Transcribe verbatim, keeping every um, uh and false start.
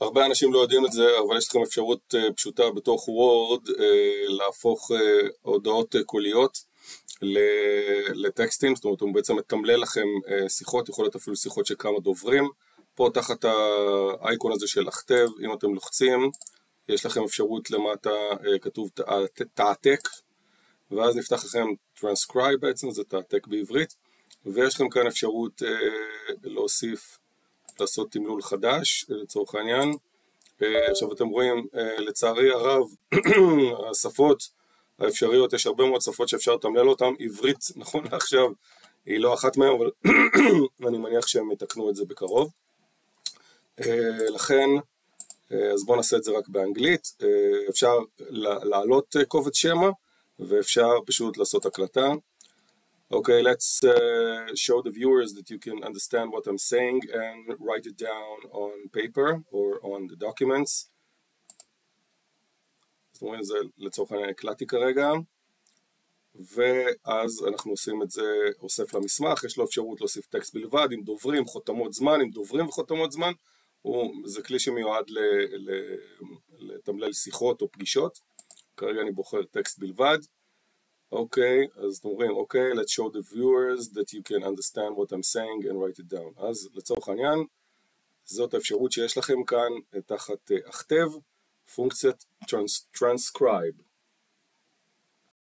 הרבה אנשים לא יודעים את זה, אבל יש לכם אפשרות פשוטה בתוך וורד להפוך הודעות קוליות לטקסטים, זאת אומרת הוא בעצם מתמלל לכם שיחות, יכול להיות אפילו שיחות של כמה דוברים. פה תחת האייקון הזה של הכתב, אם אתם לוחצים, יש לכם אפשרות למטה כתוב תעתק, ואז נפתח לכם transcribe בעצם, זה תעתק בעברית, ויש לכם כאן אפשרות להוסיף, לעשות תמלול חדש, לצורך העניין. עכשיו אתם רואים, לצערי הרב, השפות האפשריות, יש הרבה מאוד שפות שאפשר לתמלל אותן, עברית נכון לעכשיו היא לא אחת מהן, אבל אני מניח שהם יתקנו את זה בקרוב. לכן, אז בואו נעשה את זה רק באנגלית, אפשר לעלות קובץ שמע, ואפשר פשוט לעשות הקלטה. Okay, let's uh, show the viewers that you can understand what I'm saying and write it down on paper or on the documents. זאת אומרת, זה לצורך העניין הקלטתי כרגע, ואז אנחנו עושים את זה, אוסף למסמך, יש לו אפשרות להוסיף טקסט בלבד, עם דוברים, חותמות זמן, עם דוברים וחותמות זמן, זה כלי שמיועד לתמלל שיחות או פגישות. כרגע אני בוחר טקסט בלבד. אוקיי, אז אתם אומרים, אוקיי, let's show the viewers that you can understand what I'm saying and write it down. אז לצורך העניין, זאת האפשרות שיש לכם כאן תחת הכתב, פונקציית transcribe.